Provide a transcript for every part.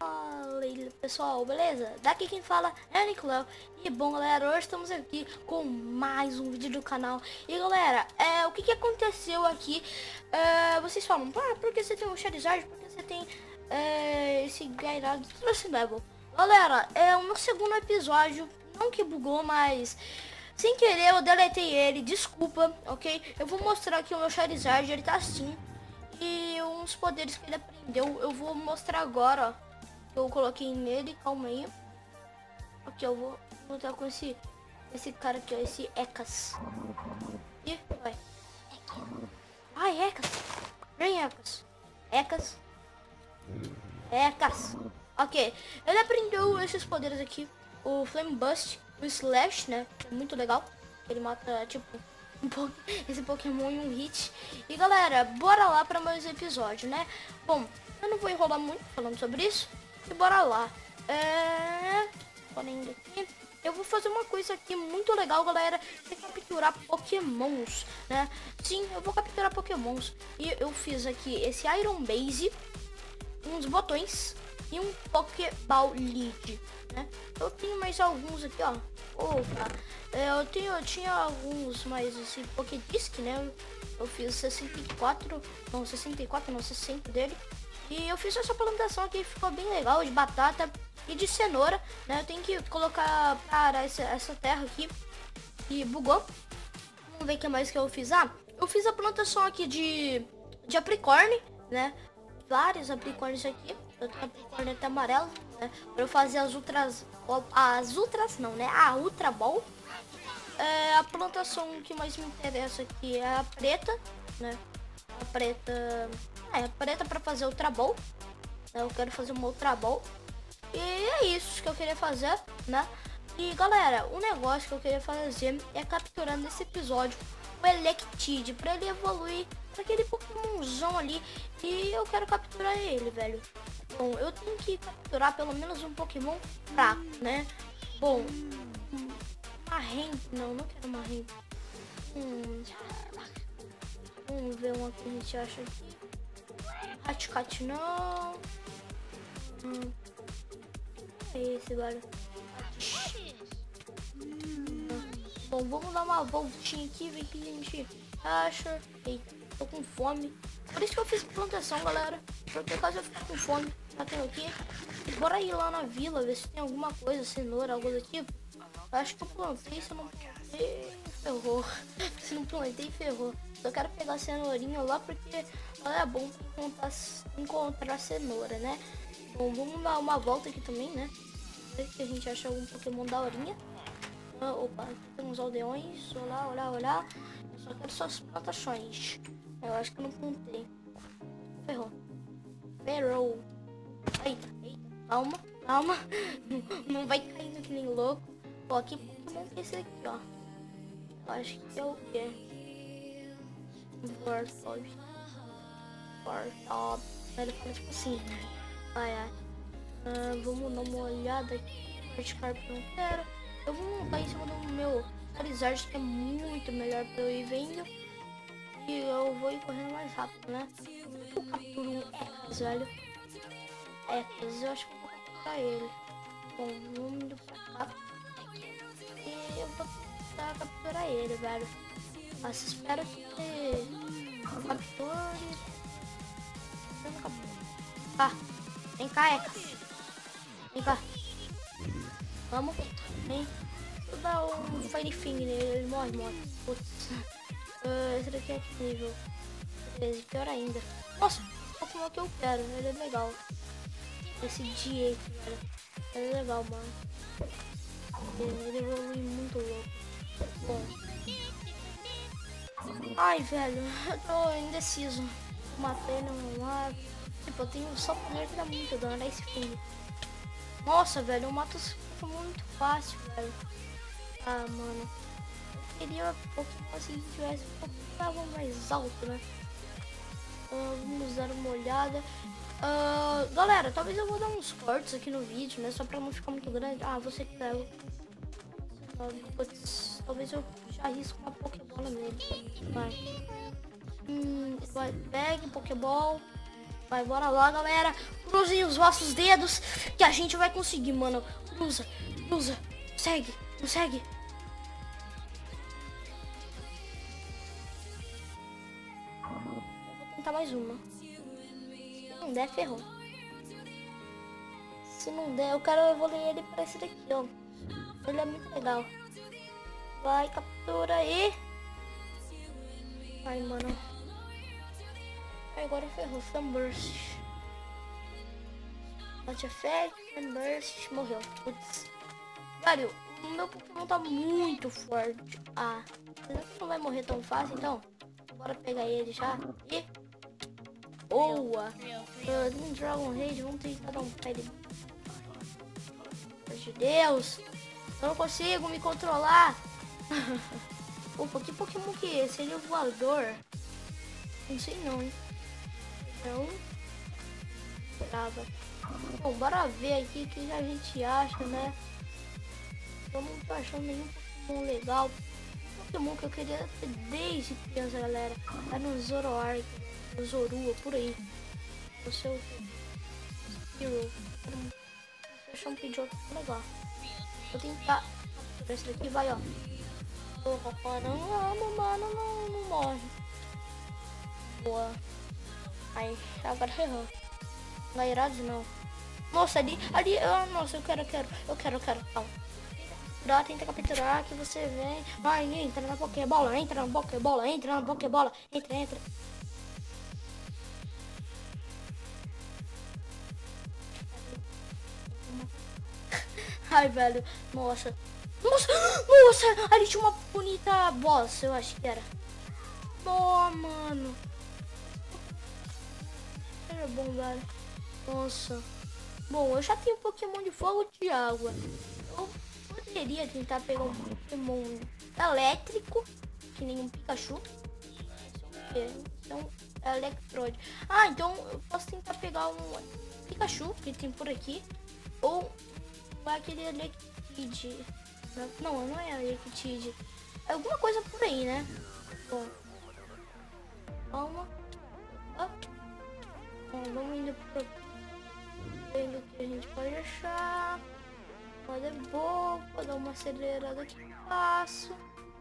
Fala aí, pessoal, beleza? Daqui quem fala é o Nicolau. E bom, galera, hoje estamos aqui com mais um vídeo do canal. E galera, o que aconteceu aqui? Vocês falam, por que você tem um Charizard? Por que você tem esse Gyarados Trust Level? Galera, é o meu segundo episódio. Não que bugou, mas sem querer eu deletei ele, desculpa, ok? Eu vou mostrar aqui o meu Charizard, ele tá assim. E uns poderes que ele aprendeu, eu vou mostrar agora, ó. Eu coloquei nele, calma aí. Aqui eu vou lutar com esse cara aqui, ó, esse Ekans. Ih, vai. Ai, Ekans. Vem, Ekans. Ekans. Ok, ele aprendeu esses poderes aqui. O Flame Burst, o Slash, né? É muito legal. Ele mata, tipo, esse Pokémon em um hit. E galera, bora lá para mais episódio, né? Bom, eu não vou enrolar muito falando sobre isso. E bora lá. Aqui. Eu vou fazer uma coisa aqui muito legal, galera. É capturar Pokémons, né? Sim, eu vou capturar Pokémons. E eu fiz aqui esse Iron Base, uns botões e um Pokéball Lead, né? Eu tenho mais alguns aqui, ó. Opa, eu tinha alguns mais assim, Pokédisc, né? Eu fiz 64 não, 60 dele. E eu fiz essa plantação aqui, ficou bem legal, de batata e de cenoura, né? Eu tenho que colocar para arar essa terra aqui. E bugou. Vamos ver o que mais que eu fiz. Eu fiz a plantação aqui de apricorn, né? Vários apricorns aqui. Eu tenho apricorn até amarelo, né? Para eu fazer as ultras não, né? A Ultra Ball. A plantação que mais me interessa aqui é a preta, né? A preta... é preta para fazer Ultra Ball. Eu quero fazer uma Ultra Ball. E é isso que eu queria fazer, né? E galera, o negócio que eu queria fazer é capturar nesse episódio o Electid, para ele evoluir para aquele Pokémonzão ali. E eu quero capturar ele, velho. Bom, eu tenho que capturar pelo menos um Pokémon fraco, né? Bom, uma Ramp, não quero uma Ramp. Vamos ver uma que a gente acha aqui. Hatcat não. É esse, velho. Bom, vamos dar uma voltinha aqui, ver o que a gente acha. Eita, tô com fome. Por isso que eu fiz plantação, galera. Porque caso eu ficar com fome, batendo aqui. Bora ir lá na vila, ver se tem alguma coisa, cenoura, algo do tipo. Eu acho que eu plantei, se eu não plantei, ferrou. Se não plantei, ferrou. Eu quero pegar a cenourinha lá porque ela é bom pra encontrar cenoura, né? Bom, vamos dar uma volta aqui também, né? Ver se a gente acha algum Pokémon daorinha. Opa, aqui tem uns aldeões. Olá. Eu só quero suas plantações. Eu acho que eu não plantei. Ferrou. Eita. Calma. Não vai caindo que nem louco. Ó, que Pokémon que é esse aqui, ó? Eu acho que é o quê? Warthog. Ele fala tipo assim. Vamos dar uma olhada aqui. Verticarp não quero. Eu vou montar em cima do meu Charizard, que é muito melhor pra eu ir vendo. E eu vou ir correndo mais rápido, né? Eu capturo um Ekans, velho. Eu acho que eu vou capturar ele. Bom, vamos indo pra cá. E eu vou tentar capturar ele, velho. Mas espero que capture. Vem cá, Ekans. Vem cá. Vamos. Vem. Vou dar um Fire Fing nele. Ele morre. Putz. Esse daqui é que nível? 13, pior ainda. Nossa, o Pokémon que eu quero. Ele é legal. Esse D8, velho. Ele é legal, mano. Ele evolui muito louco. Bom. Ai, velho. Eu tô indeciso. Matei, não mato. Tipo, eu tenho só poder que dá muito dano. É esse fim. Nossa, velho. Eu mato os Pokémon muito fácil, velho. Mano. Eu queria Pokémon assim que tivesse um Pokémon mais alto, né? Vamos dar uma olhada. Galera, talvez eu vou dar uns cortes aqui no vídeo, né? Só pra não ficar muito grande. Você que pega. Talvez eu já risco uma Pokébola nele. Vai. Pegue Pokéball. Vai, bora lá, galera. Cruzem os vossos dedos que a gente vai conseguir, mano. Cruza, cruza. Consegue, consegue. Eu vou tentar mais uma. Se não der, ferrou. Se não der, eu quero evoluir ele pra esse daqui, ó. Ele é muito legal. Vai, captura aí. Ai, mano. Agora ferrou. Sunburst. Bate effect. Sunburst. Morreu. Putz. Velho, o meu Pokémon tá muito forte. Ah, será que não vai morrer tão fácil, então? Bora pegar ele já. E... boa. Dragon Rage. Vamos tentar dar um pé de... de Deus. Eu não consigo me controlar. Opa, que Pokémon que é esse? Ele é o voador? Não sei não, hein? Não. Trava. Bom, bora ver aqui o que a gente acha, né? Eu não tô achando nenhum Pokémon legal. O Pokémon que eu queria ter desde criança, galera, é no Zoroark, no Zorua, por aí. O seu Hero. Eu achei um Pidgeotto legal. Vou tentar. Esse daqui vai, ó. Opa, não, mano, não morre. Boa. Aí, agora ferrou. Gairados não. Nossa, ali, nossa, eu quero. Calma. Tenta capturar que você vem. Vai, entra na Pokébola, entra. Ai, velho, nossa, ali tinha uma bonita boss, eu acho que era. Boa, mano. Era bom, velho. Nossa. Bom, eu já tenho Pokémon de fogo e de água. Eu poderia tentar pegar um Pokémon elétrico, que nem um Pikachu. Então, é Electrode. Ah, então eu posso tentar pegar um Pikachu, que tem por aqui. Ou aquele Electrode. Não é Electrode. É alguma coisa por aí, né? Bom. Calma. Bom, vamos indo pro... vendo o que a gente pode achar. Pode é boa, vou dar uma acelerada aqui passo.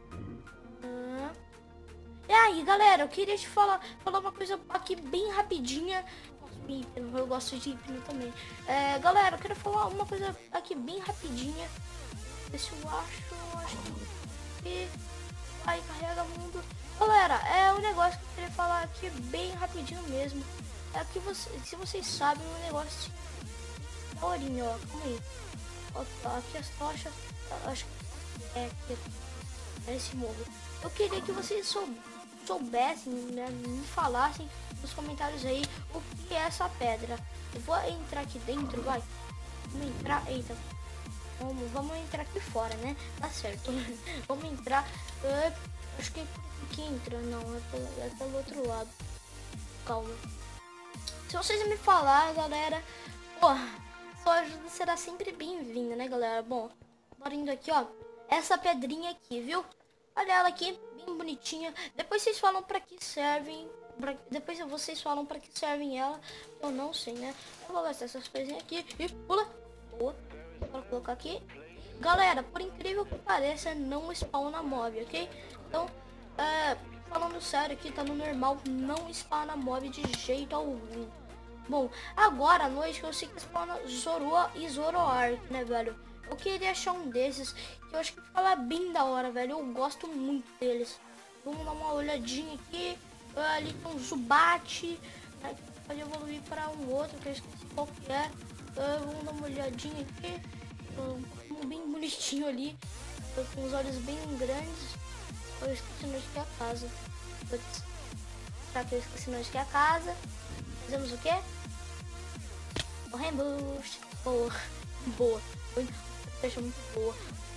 E aí, galera, eu queria te falar uma coisa aqui bem rapidinha. Nossa, eu gosto de hipno também. Galera, eu quero falar uma coisa aqui bem rapidinha. Ver se eu acho que... aí, carrega mundo. Galera, é um negócio que eu queria falar aqui bem rapidinho mesmo. É que se vocês sabem, um negócio daorinha, ó. Calma aí. Ó, aqui as tochas. Acho que é aqui. É esse morro. Eu queria que vocês soubessem, né, me falassem nos comentários aí o que é essa pedra. Eu vou entrar aqui dentro, vai. Vamos entrar. Eita. Vamos entrar aqui fora, né? Tá certo. Vamos entrar. Acho que é aqui entra. Não, é pelo outro lado. Calma. Se vocês me falarem, galera, sua ajuda será sempre bem-vinda, né, galera? Bom, bora indo aqui, ó. Essa pedrinha aqui, viu? Olha ela aqui, bem bonitinha. Depois vocês falam pra que servem. Depois vocês falam pra que servem ela. Eu não sei, né? Eu vou gastar essas coisinhas aqui e pula. Boa. Bora colocar aqui. Galera, por incrível que pareça, não spawna mob, ok? Então, falando sério aqui, tá no normal, não spawna mob de jeito algum. Bom, agora à noite eu sei que spawna Zorua e Zoroark, né, velho? Eu queria achar um desses que eu acho que fala bem da hora, velho. Eu gosto muito deles. Vamos dar uma olhadinha aqui. Ali tem um Zubat. Pode evoluir para um outro que eu esqueci qual que é. Vamos dar uma olhadinha aqui. Um bem bonitinho ali. Com os olhos bem grandes. Eu esqueci onde que é a casa. Será que eu esqueci onde que é a casa? Fizemos o quê? O Rainbow. Boa. Fecha muito boa.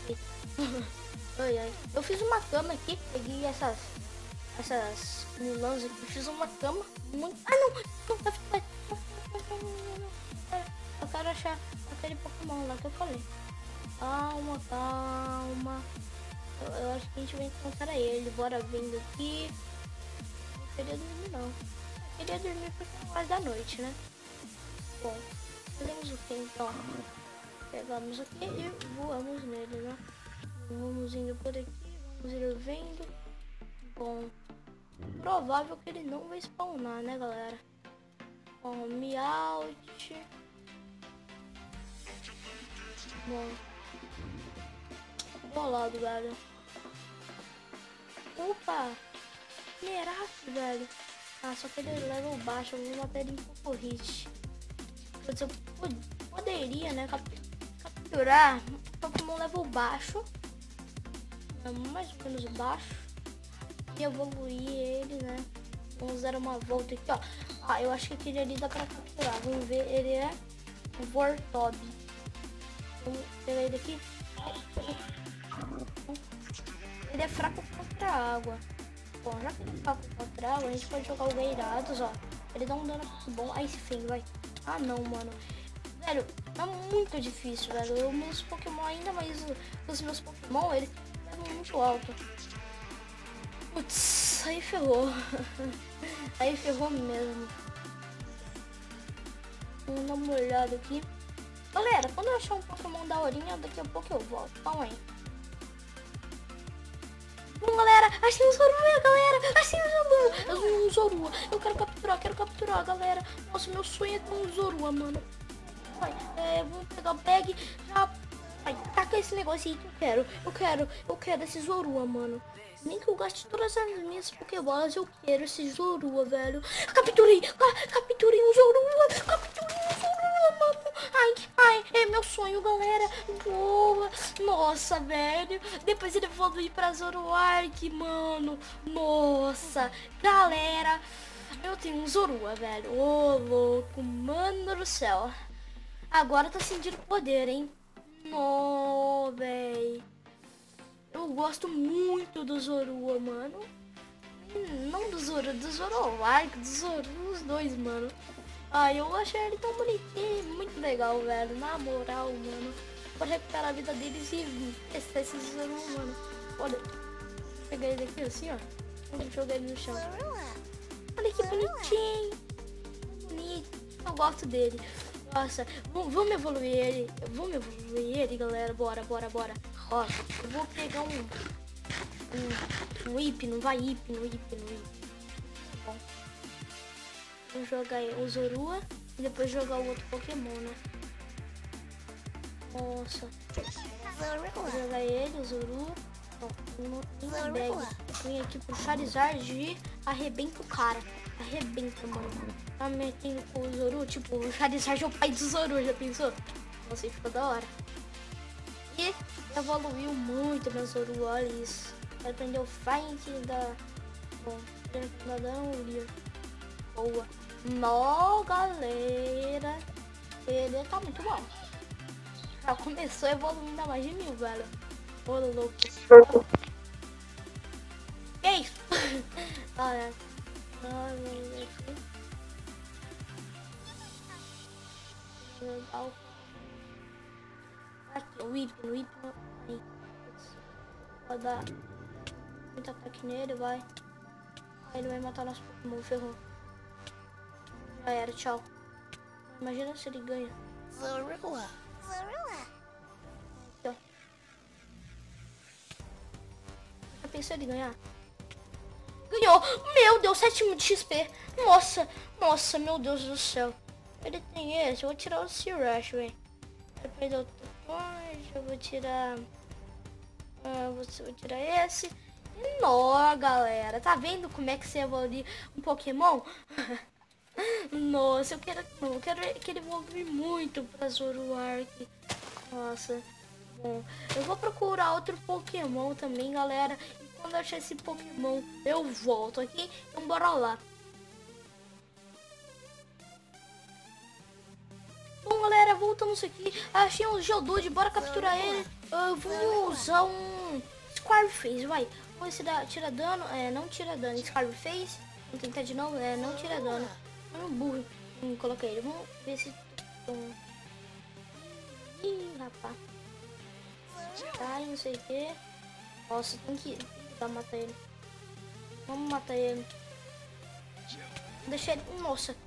Ai. Eu fiz uma cama aqui. Peguei essas milãs aqui. Fiz uma cama muito... Eu quero achar aquele Pokémon lá que eu falei. Calma. Eu acho que a gente vai encontrar ele. Bora vendo aqui. Não queria dormir, não. queria dormir porque é mais da noite, né? Bom, fazemos o que então? Pegamos aqui e voamos nele, né? Vamos indo por aqui, vamos ir vendo. Bom, provável que ele não vai spawnar, né, galera? Bom, Meowth. Bom, bolado, velho. Opa! Meraf, velho. Ah, só que ele é level baixo, eu vou matar ele em pouco hit. Eu poderia, né, capturar Pokémon level baixo. Mais ou menos baixo. E evoluir ele, né? Vamos dar uma volta aqui, ó. Ah, eu acho que aquele ali dá pra capturar. Vamos ver, ele é o Vortob. Vamos pegar ele aqui. Ele é fraco contra a água. Bom, já que ele é fraco contra a água, a gente pode jogar o Gyarados, ó. Ele dá um dano muito bom. Ice Fang, vai. Ah, não, mano. Velho, é muito difícil, velho. Os meus Pokémon, ainda mais os meus Pokémon, eles levam muito alto. Putz, aí ferrou. Aí ferrou mesmo. Vamos dar uma olhada aqui. Galera, quando eu achar um Pokémon da horinha, daqui a pouco eu volto. Calma aí. Bom, galera, achei um Zorua, galera. Achei um Zorua. Eu quero capturar, galera. Nossa, meu sonho é ter um Zorua, mano. Vai, vamos pegar o bag. Já. Vai, taca esse negócio aí que eu quero esse Zorua, mano. Nem que eu gaste todas as minhas Pokébolas, eu quero esse Zorua, velho. Capturei um Zorua, mano. Ai, é meu sonho, galera. Boa. Nossa, velho. Depois ele evolui pra Zoroark, mano. Nossa, galera. Eu tenho um Zorua, velho. Ô, louco, mano do céu. Agora eu tô sentindo poder, hein. Nó, velho. Eu gosto muito do Zorua, mano. Não do Zorua, do Zoroark, do Zorua, os dois, mano. Ai, eu achei ele tão bonitinho, muito legal, velho. Na moral, mano. Vou recuperar a vida deles e testar esses Zorua, mano. Olha, vou pegar ele aqui assim, ó. Vou jogar ele no chão. Olha que bonitinho. Bonito. Eu gosto dele. Nossa, vamos evoluir ele. Galera. Bora. Ó, eu vou pegar um Hipno, vai Hipno. Bom. Vou jogar o Zorua e depois jogar o outro Pokémon, né? Nossa. Vou jogar ele, o Zorua. Ó, não tem bag. Vem aqui pro Charizard e arrebenta o cara. Arrebenta, mano. Tá metendo com o Zorua, tipo, o Charizard é o pai do Zorua, já pensou? Nossa, ficou da hora. E evoluiu muito meu Zorua, olha isso. Vai aprender o Fight da... Bom, da Danúria. Boa. Nó, galera. Ele tá muito bom. Já começou evoluindo a mais de 1000, velho. Ô, louco. Que isso? Olha. Ai, meu Deus. Legal. Aqui, o Hipno. Aí. Vou dar muito ataque nele, vai. Aí ele vai matar nosso Pokémon, ferrou. Já era, tchau. Imagina se ele ganha. Zorua. Aqui, ó. Já pensou ele ganhar? Ganhou! Meu Deus, 7.000 de XP. Nossa, meu Deus do céu. Ele tem esse, eu vou tirar o C-Rush, velho. Depois eu vou tirar... vou tirar esse. E nó, galera. Tá vendo como é que você evolui um Pokémon? Nossa, eu quero que ele evolui muito pra Zoroark. Nossa. Bom, eu vou procurar outro Pokémon também, galera. E quando eu achar esse Pokémon, eu volto aqui. Então bora lá. Bom, galera, voltamos aqui. Achei um Geodude, bora capturar ele. Eu vou usar um Scarface, vai. Vamos tira dano. Não tira dano. Scarface. Vamos tentar de novo. Não tira dano. Eu burro. Coloquei ele. Vamos ver se... Ih, rapaz. Tá, não sei o que. Nossa, tem que matar ele. Vamos matar ele. Deixa ele... Nossa.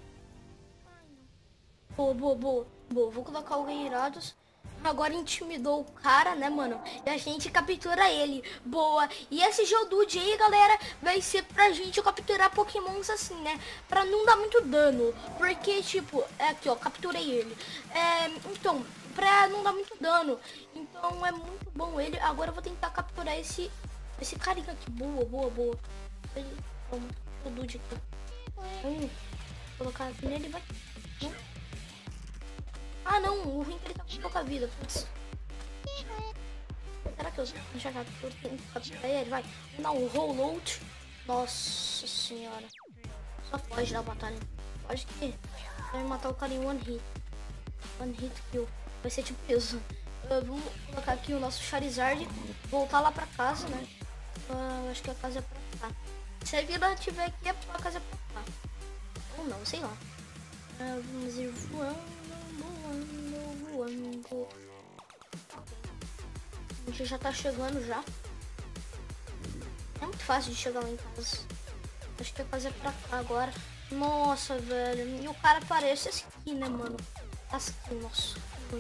Boa, boa, boa. Boa, vou colocar o Guerreirados. Agora intimidou o cara, né, mano? E a gente captura ele. Boa. E esse Geodude aí, galera, vai ser pra gente capturar pokémons assim, né? Pra não dar muito dano. Porque, tipo, é aqui, ó, capturei ele. Então, pra não dar muito dano. Então, é muito bom ele. Agora eu vou tentar capturar esse carinha aqui. Boa, boa, boa. Vamos, Geodude aqui. Vou colocar aqui nele, vai. Ah, não, o ruim é que ele tá com pouca vida, putz. Será que eu já tenho que capturar ele? Vai, vou dar um rollout. Nossa senhora. Só foge da batalha. Pode que vai matar o cara em one hit. One hit kill. Vai ser tipo isso. Vamos colocar aqui o nosso Charizard. Voltar lá pra casa, né? Acho que a casa é pra cá. Se a vila tiver aqui, a casa é pra cá. Ou não, sei lá. Vamos ir voando. A gente já tá chegando já. É muito fácil de chegar lá em casa. Acho que a casa é pra cá agora. Nossa, velho. E o cara parece esse aqui, né, mano? Essa aqui, nossa.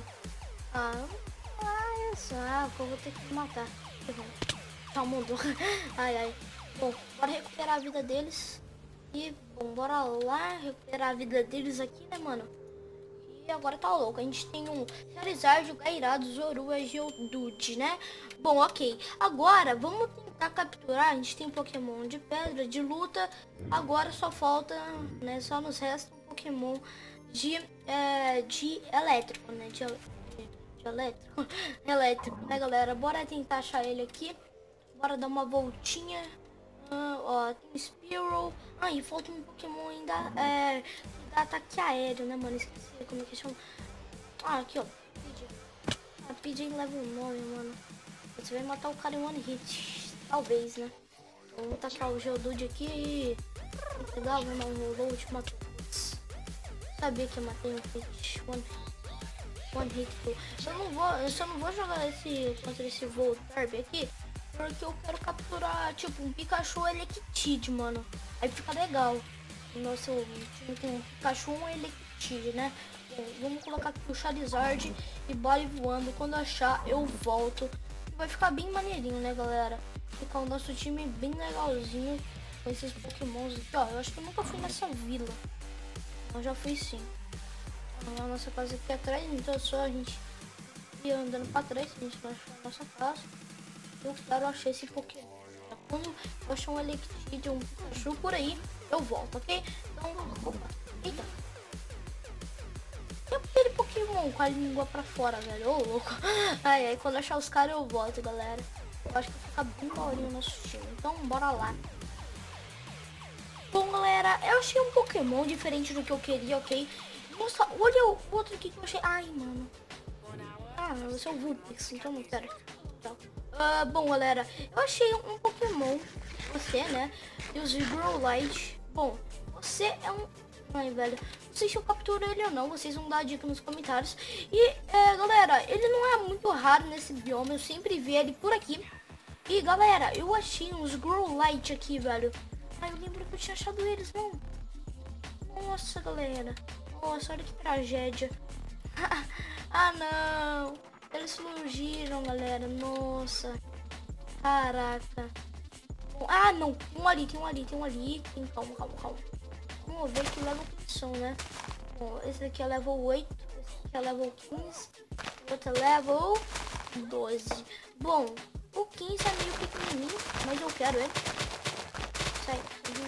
Eu vou ter que matar. Tá, mudou. Ai, ai. Bom, bora recuperar a vida deles. E, bom, bora lá recuperar a vida deles aqui, né, mano? E agora tá louco. A gente tem um Charizard, o Gairado, Zorua, Geodude, né? Bom, ok. Agora, vamos tentar capturar. A gente tem Pokémon de pedra, de luta. Agora só falta, né? Só nos resta um Pokémon de elétrico, né? De elétrico. Elétrico, né, galera? Bora tentar achar ele aqui. Bora dar uma voltinha. Ó, tem Spearow. E falta um Pokémon ainda. Dá ataque aéreo, né, mano? Esqueci como é que chama. Aqui, ó. A Pidgey level 9, mano. Você vai matar o cara em one hit. Talvez, né? Vamos tacar o Geodude aqui. Legal, vamos dar um reload. Matou. Sabia que eu matei um hit. One hit kill. Eu só não vou jogar contra esse Voltorb aqui. Porque eu quero capturar, tipo, um Pikachu Electid, mano. Aí fica legal. Nosso time tem um Pikachu e um Electid, né? Bom, vamos colocar aqui o Charizard e bora voando. Quando achar, eu volto. Vai ficar bem maneirinho, né, galera? Ficar o nosso time bem legalzinho com esses Pokémons aqui, ó. Eu acho que eu nunca fui nessa vila. Eu já fui sim. A nossa casa aqui atrás, então é só a gente ir andando pra trás, a gente vai achar a nossa casa. Eu quero achar esse Pokémon. Quando eu achar um Electid, um Pikachu por aí, eu volto, ok? Então, opa, eita. E aquele Pokémon com a língua pra fora, velho, ô louco. Ai, quando eu achar os caras eu volto, galera. Eu acho que vai ficar bem daorinho o nosso time. Então, bora lá. Bom, galera, eu achei um Pokémon diferente do que eu queria, ok? Nossa, olha o outro aqui que eu achei. Ai, mano. Esse é o Vulpix, então não quero. Bom, galera, eu achei um Pokémon. Você, né? E os Growlite. Bom, você é um... Ai, velho. Não sei se eu capturo ele ou não. Vocês vão dar a dica nos comentários. E, galera, ele não é muito raro nesse bioma. Eu sempre vi ele por aqui. E, galera, eu achei uns Growlite aqui, velho. Ai, eu lembro que eu tinha achado eles, não. Nossa, galera. Nossa, olha que tragédia. Não. Eles fugiram, galera. Nossa. Caraca. Não. Tem um ali. Calma. Vamos ver que level que são, né? Bom, esse daqui é level 8. Esse aqui é level 15. O outro é level 12. Bom, o 15 é meio pequenininho, mas eu quero ele. Sai.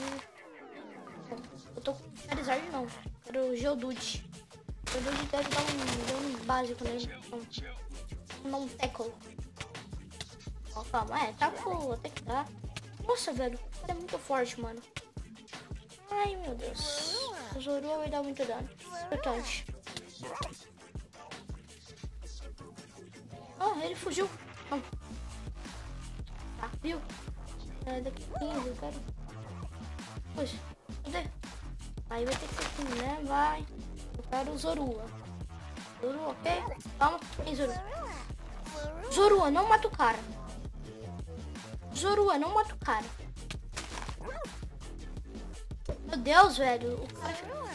Eu tô com Charizard, não. Quero o Geodude. O Geodude deve dar um básico nele. Não tackle. Calma, tackle até que dá. Nossa, velho, é muito forte, mano. Ai, meu Deus. O Zorua vai dar muito dano. Importante. Ele fugiu. Não. Viu? Daqui 15, eu quero. Poxa, cadê? Aí vai ter que ser aqui, né? Vai. Eu quero o Zorua. Zorua, ok? Calma. Ei, Zorua. Zorua, não mata o cara. Meu Deus, velho. O cara...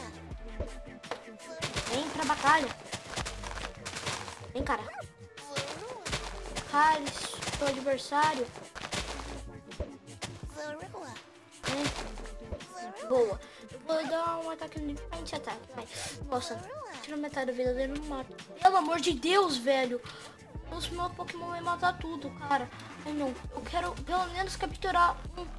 Vem pra batalha. Vem, cara. Cálice, teu adversário. Vem. Boa. Eu vou dar um ataque no frente ataque. Vai. Nossa, tira metade da vida dele, não mata. Pelo amor de Deus, velho. Os meus Pokémon vai matar tudo, cara. Ai, não. Eu quero pelo menos capturar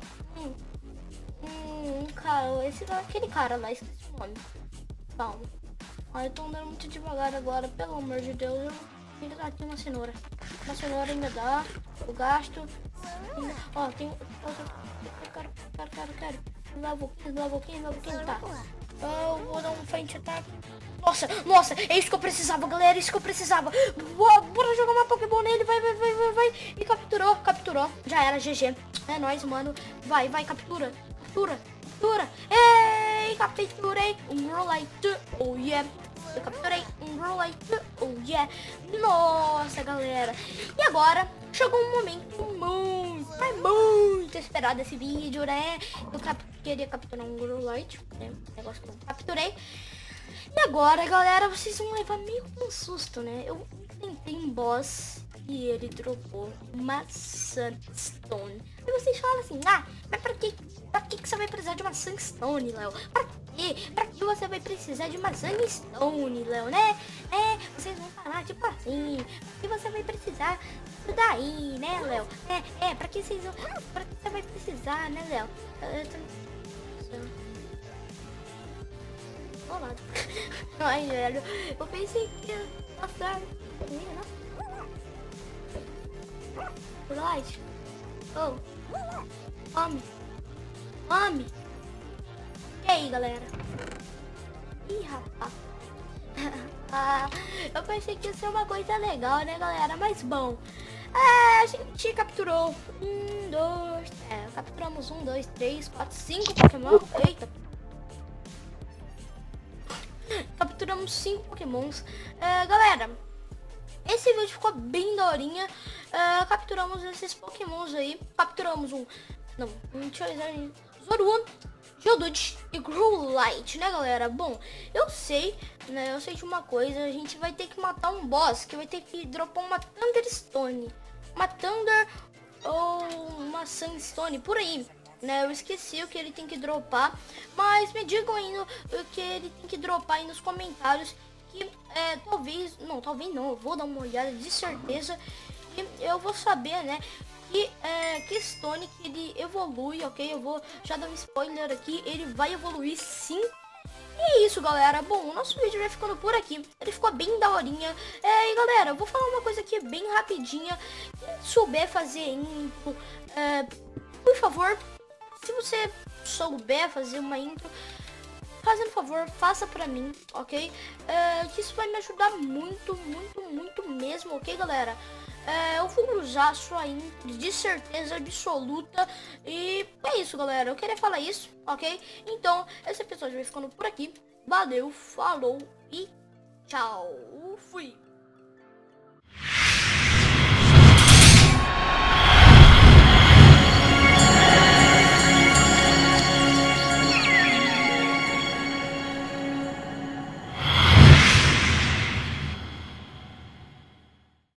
um cara. Aquele cara lá, esqueci o nome. Calma. Ai, eu tô andando muito devagar agora, pelo amor de Deus. Eu tenho que dar aqui uma cenoura. Uma cenoura ainda dá. Eu gasto. Ó, tem outro. Quero. Lava um pouquinho, tá. Eu vou dar um frente ataque. Nossa, é isso que eu precisava, galera, é isso que eu precisava. Bora jogar uma Pokéball nele, vai. E capturou. Já era, GG. É nóis, mano. Vai, captura. Ei, capturei um Growlithe, oh yeah. Eu capturei um Growlithe, oh yeah. Nossa, galera. E agora, chegou um momento muito esperado desse vídeo, né? Eu queria capturar um Growlithe, né? Negócio que eu capturei. E agora, galera, vocês vão levar meio que um susto, né? Eu tentei um boss e ele dropou uma Sunstone. E vocês falam assim, mas pra que você vai precisar de uma Sunstone, Léo? Pra que você vai precisar de uma Sunstone, Léo, né? Vocês vão falar tipo assim, pra que você vai precisar disso daí, né, Léo? Pra que você vai precisar, né, Léo? Ai, velho, eu pensei que ia passar. Light. Oh. Homem. E aí, galera? Ih, rapaz. Eu pensei que ia ser uma coisa legal, né, galera? Mas bom. A gente capturou capturamos 1, 2, 3, 4, 5 Pokémon. Eita. Capturamos 5 Pokémons. Galera, esse vídeo ficou bem daorinha. Capturamos esses Pokémons aí. Capturamos um Charizard, Zoroark, Geodude e Growlithe, né, galera? Bom, eu sei de uma coisa. A gente vai ter que matar um boss que vai ter que dropar uma Thunderstone, uma Thunder ou uma Sunstone, por aí, né? Eu esqueci o que ele tem que dropar, mas me digam aí o que ele tem que dropar aí nos comentários, que talvez não, eu vou dar uma olhada de certeza e eu vou saber, né, que Stone que ele evolui, ok? Eu vou já dar um spoiler aqui, ele vai evoluir sim. E é isso, galera. Bom, o nosso vídeo vai ficando por aqui. Ele ficou bem daorinha. E galera, eu vou falar uma coisa aqui bem rapidinha. Quem souber fazer intro, por favor, se você souber fazer uma intro, fazendo favor, faça pra mim, ok? Que isso vai me ajudar muito mesmo, ok, galera? Eu vou usar a sua intro de certeza absoluta. E é isso, galera. Eu queria falar isso, ok? Então, esse episódio vai ficando por aqui. Valeu, falou e tchau. Fui.